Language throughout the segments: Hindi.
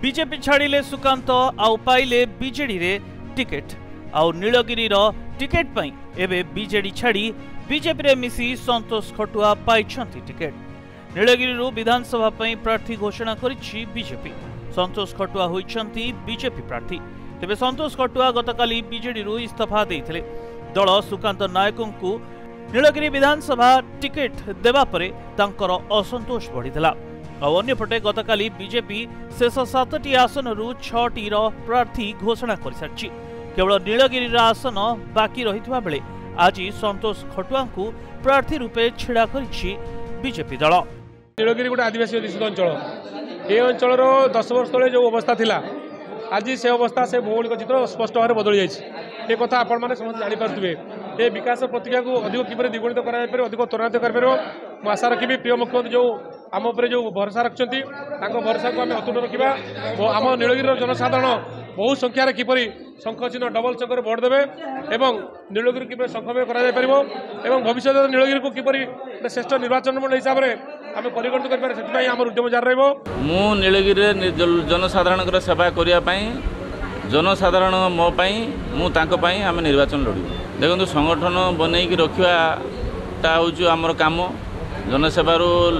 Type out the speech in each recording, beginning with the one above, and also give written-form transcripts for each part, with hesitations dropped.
बीजेपी छाड़िले सुकांत आउ पाइले बीजेडी रे टिकेट आउ नीलगिरी रो टिकेट पई एबे बीजेडी छाड़ी बीजेपी रे मिसी संतोष खटुआ पाइछंती टिकेट। नीलगिरी विधानसभा पई प्रार्थी घोषणा करिछि बीजेपी। संतोष खटुआ होइछंती बीजेपी प्रार्थी। तेबे संतोष खटुआ गतकाली बीजेडी रु इस्तीफा देइथिले। दल सुकांत नायकंकु नीलगिरी विधानसभा टिकेट देबा परे तांकर असंतोष बढ़िथिला। अन्यपटे गतकाली बीजेपी शेष 7टी आसन रु 6टी प्रार्थी घोषणा कर सारी। केवल नीलगिरी आसन बाकी रही बेले आज संतोष खटुआ को प्रार्थी रूपे छिड़ा करिछि बीजेपी दल। नीलगिरी गोटे आदिवासी अधिष्ठित अंचल, ये अंचल 10 वर्ष तले जो अवस्था थिला आज से अवस्था से भौगोलिक चित्र स्पष्ट भाव में बदली जाइए। ये कथा आपण मैंने समस्त जानीपारे। ये विकास प्रक्रिया को अधिक किपर द्विगुणित कर अधिक त्वरान्वित कर आशा रखी प्रिय मुख्यमंत्री जो आम उपर जो भरोसा रखिंट भरोसा को आम अतुट रखा। आम नीलगिरी जनसाधारण बहु संख्यार किपर शंख चिन्ह डबल चक्कर भोट देवे और नीलगिरी किपर संखमय कर भविष्य नीलगिरी को किपर श्रेष्ठ निर्वाचन मंडल हिसाब से आम परिगणित कर आम उद्यम जारी मु नीलगिरी जनसाधारण सेवा करने जनसाधारण मो मु आम निर्वाचन लड़ू। देखो संगठन बनईकी रखाटा हूँ आमर कम जनसेवार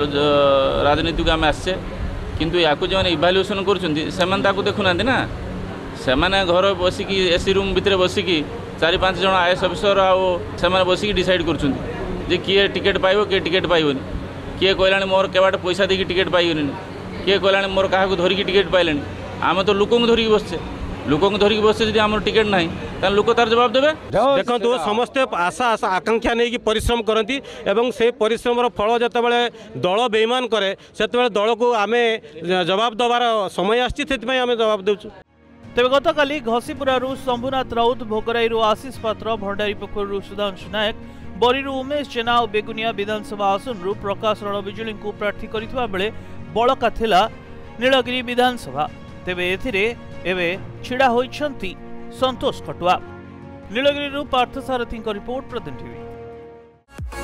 राजनीति को आम आसे किंतु या जो इभाल्युएसन कर देखुना ना से घर बसिकी एसी रूम भितर बसिकी 4-5 जन आईएएस अफिसर आने बसिकी डिसाइड कर किए टिकेट पाइब किए टिकेट पाइबनी किए कहला मोर केवाट पैसा देकी टिकेट पाइबनी किए कहला मोर क्या धरिकी टिकेट पाइले आम तो लोक धरिकी बसचे लोक धरिकी बसचे जब आम टिकेट ना लोक तार जवाब देवे। देखो समस्ते आशा आकांक्षा नहीं परिश्रम करती एवं से परिश्रम फल जितेबाला दल बेईमान करे से दल को आम जवाब देवार समय आम जवाब देचु। तेज गतकाली घसीपुरु शंभुनाथ राउत भोगराई आशीष पात्र भंडारी पोखर सुधांशु नायक बरी उमेश जेना और बेगुनिया विधानसभा आसन प्रकाश रणविजुली को प्रार्थी करथिबा बेले बड़का थिला नीलगिरी विधानसभा। तेबे एथिरे एबे छिड़ा होइछंती संतोष खटुआ। Nilgiri Parthasarathi report, Pradeep TV.